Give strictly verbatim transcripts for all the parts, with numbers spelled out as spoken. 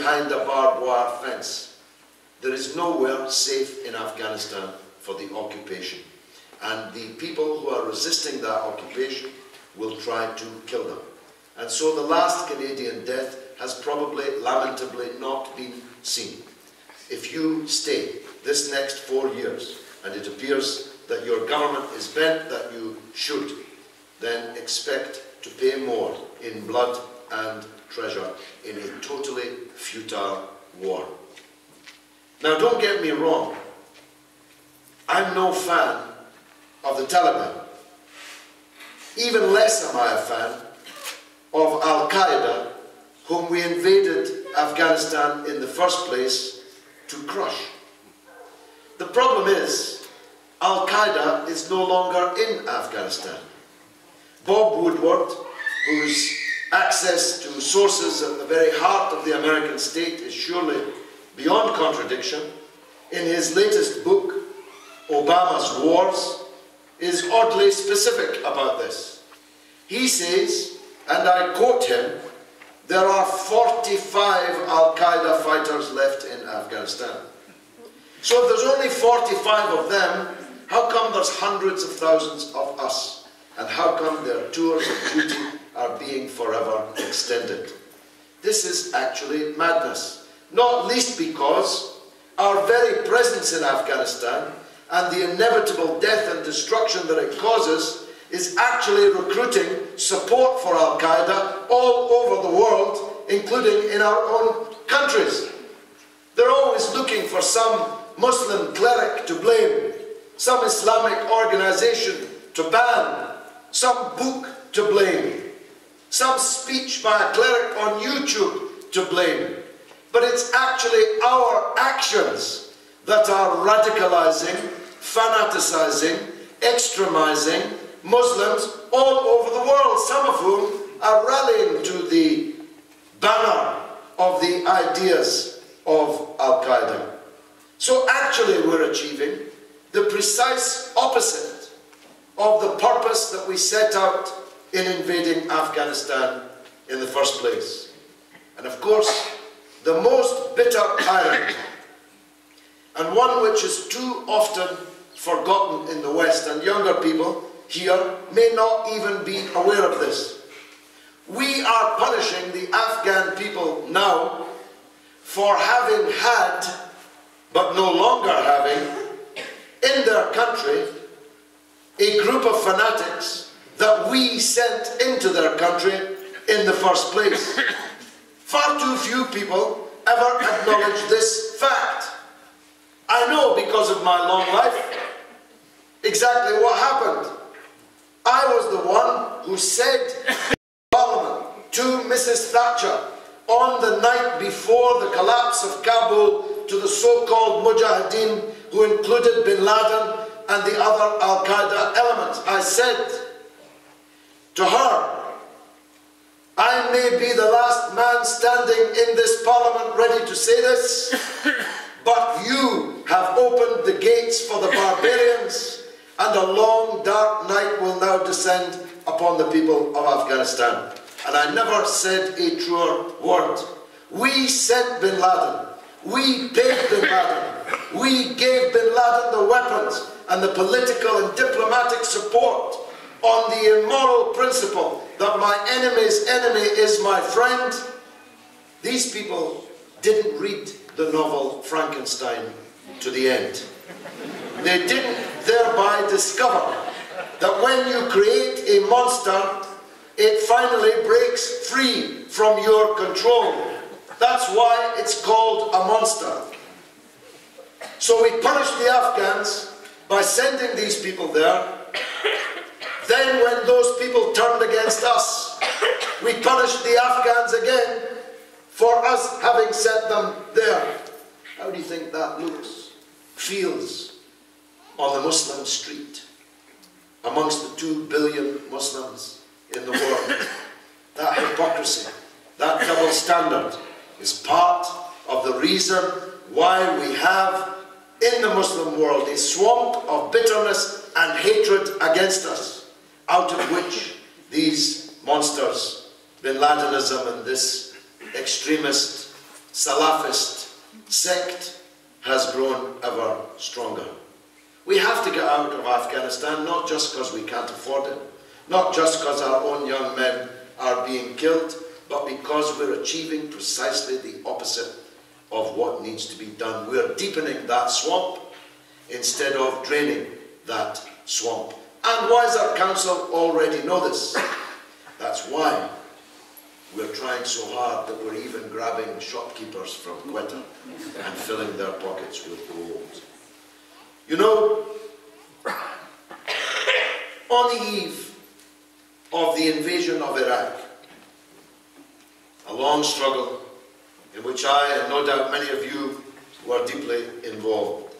behind a barbed wire fence. There is nowhere safe in Afghanistan for the occupation. And the people who are resisting that occupation will try to kill them. And so the last Canadian death has probably, lamentably, not been seen. If you stay this next four years, and it appears that your government is bent that you should, then expect to pay more in blood and treasure in a totally futile war. Now, don't get me wrong. I'm no fan of the Taliban. Even less am I a fan of Al-Qaeda, whom we invaded Afghanistan in the first place to crush. The problem is, Al-Qaeda is no longer in Afghanistan. Bob Woodward, whose access to sources at the very heart of the American state is surely beyond contradiction, in his latest book, Obama's Wars, is oddly specific about this. He says, and I quote him, there are forty-five Al-Qaeda fighters left in Afghanistan. So if there's only forty-five of them, how come there's hundreds of thousands of us? And how come their tours of duty are being forever extended? This is actually madness, not least because our very presence in Afghanistan and the inevitable death and destruction that it causes is actually recruiting support for Al-Qaeda all over the world, including in our own countries. They're always looking for some Muslim cleric to blame, some Islamic organization to ban, some book to blame, some speech by a cleric on YouTube to blame. But it's actually our actions that are radicalizing, fanaticizing, extremizing Muslims all over the world, some of whom are rallying to the banner of the ideas of Al-Qaeda. So actually we're achieving the precise opposite of the purpose that we set out in invading Afghanistan in the first place. And of course, the most bitter irony, and one which is too often forgotten in the West, and younger people here may not even be aware of this. We are punishing the Afghan people now for having had, but no longer having, in their country, a group of fanatics that we sent into their country in the first place. Far too few people ever acknowledge this fact. I know, because of my long life, exactly what happened. I was the one who said in Parliament to Missus Thatcher on the night before the collapse of Kabul to the so-called Mujahideen, who included bin Laden and the other Al-Qaeda elements. I said to her, I may be the last man standing in this Parliament ready to say this, but you have opened the gates for the barbarians, and a long dark night will now descend upon the people of Afghanistan. And I never said a truer word. We sent bin Laden. We paid bin Laden. We gave bin Laden the weapons and the political and diplomatic support on the immoral principle that my enemy's enemy is my friend. These people didn't read the novel Frankenstein to the end. They didn't thereby discover that when you create a monster, it finally breaks free from your control. That's why it's called a monster. So we punished the Afghans by sending these people there. Then when those people turned against us, we punished the Afghans again for us having sent them there. How do you think that looks, feels on the Muslim street amongst the two billion Muslims in the world? That hypocrisy, that double standard is part of the reason why we have in the Muslim world a swamp of bitterness and hatred against us, out of which these monsters, bin Ladenism and this extremist Salafist sect has grown ever stronger. We have to get out of Afghanistan, not just because we can't afford it, not just because our own young men are being killed, but because we're achieving precisely the opposite of what needs to be done. We're deepening that swamp instead of draining that swamp. And wiser counsel already know this. That's why we're trying so hard that we're even grabbing shopkeepers from Quetta and filling their pockets with gold. You know, on the eve of the invasion of Iraq, a long struggle in which I, and no doubt many of you, were deeply involved,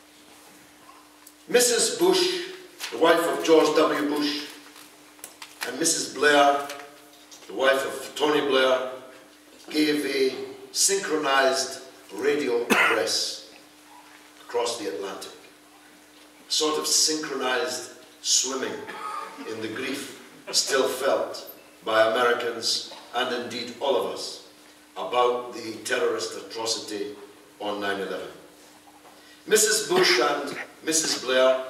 Missus Bush, the wife of George W. Bush, and Missus Blair, the wife of Tony Blair, gave a synchronized radio address across the Atlantic. A sort of synchronized swimming in the grief still felt by Americans and indeed all of us about the terrorist atrocity on nine eleven. Missus Bush and Missus Blair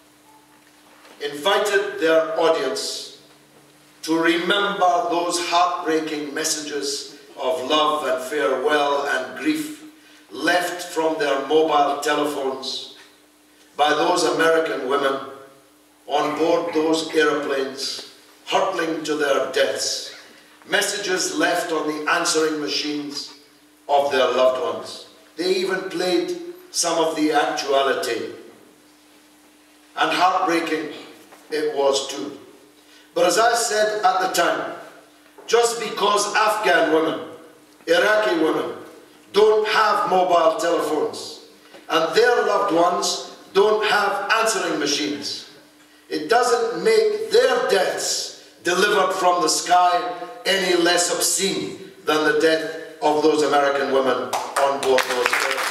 invited their audience to remember those heartbreaking messages of love and farewell and grief left from their mobile telephones by those American women on board those airplanes hurtling to their deaths, messages left on the answering machines of their loved ones. They even played some of the actuality, and heartbreaking it was too. But as I said at the time, just because Afghan women, Iraqi women, don't have mobile telephones and their loved ones don't have answering machines, it doesn't make their deaths delivered from the sky any less obscene than the death of those American women on board those airplanes.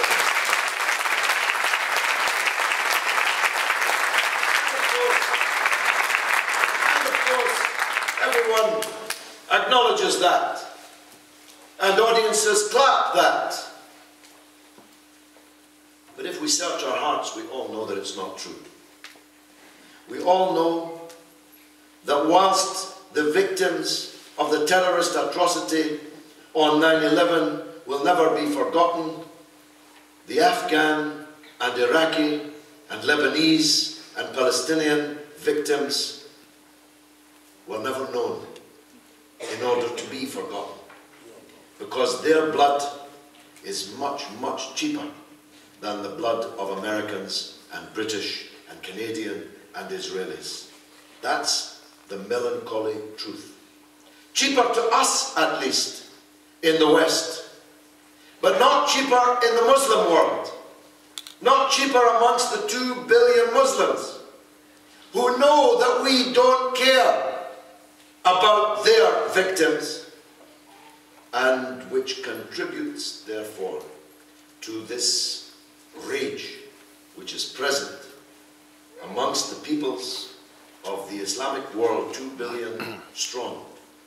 Everyone acknowledges that, and audiences clap that. But if we search our hearts, we all know that it's not true. We all know that whilst the victims of the terrorist atrocity on nine eleven will never be forgotten, the Afghan and Iraqi and Lebanese and Palestinian victims were never known in order to be forgotten, because their blood is much, much cheaper than the blood of Americans and British and Canadian and Israelis. That's the melancholy truth. Cheaper to us, at least, in the West, but not cheaper in the Muslim world, not cheaper amongst the two billion Muslims who know that we don't care about their victims, and which contributes, therefore, to this rage which is present amongst the peoples of the Islamic world, two billion strong.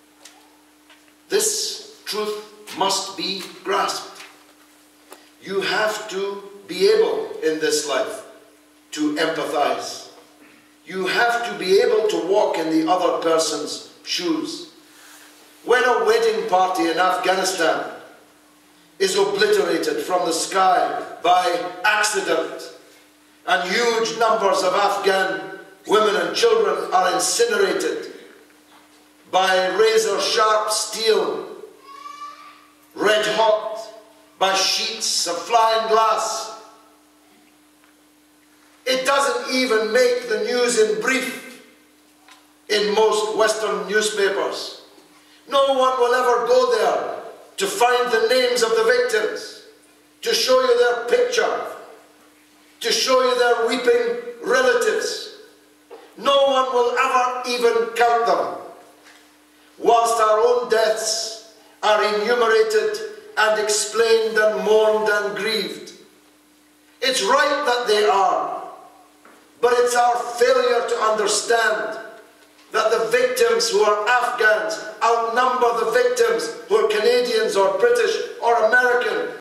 This truth must be grasped. You have to be able in this life to empathize. You have to be able to walk in the other person's shoes. When a wedding party in Afghanistan is obliterated from the sky by accident, and huge numbers of Afghan women and children are incinerated by razor-sharp steel, red hot, by sheets of flying glass, it doesn't even make the news in brief in most Western newspapers. No one will ever go there to find the names of the victims, to show you their picture, to show you their weeping relatives. No one will ever even count them, whilst our own deaths are enumerated and explained and mourned and grieved. It's right that they are, but it's our failure to understand that the victims who are Afghans outnumber the victims who are Canadians or British or American